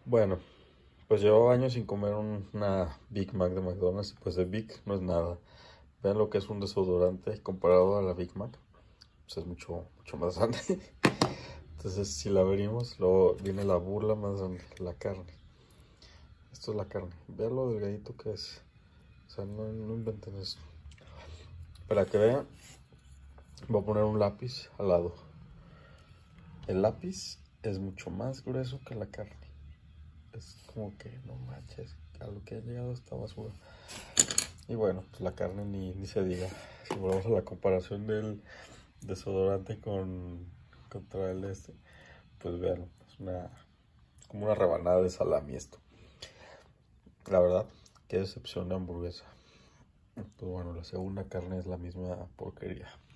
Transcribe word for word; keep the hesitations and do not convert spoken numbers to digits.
Bueno, pues llevo años sin comer un- una Big Mac de McDonald's. Pues de Big no es nada. Vean lo que es un desodorante comparado a la Big Mac. Pues es mucho, mucho más grande. Entonces, si la abrimos, luego viene la burla más grande, la carne. Esto es la carne. Vean lo delgadito que es. O sea, no, no inventen esto. Para que vean, voy a poner un lápiz al lado. El lápiz es mucho más grueso que la carne. Es como que no manches a lo que ha llegado esta basura. Y bueno, pues la carne ni, ni se diga. Si volvemos a la comparación del desodorante con contra el este, pues vean, es una es como una rebanada de salami esto. La verdad, qué decepción de hamburguesa. Pues bueno, la segunda carne es la misma porquería.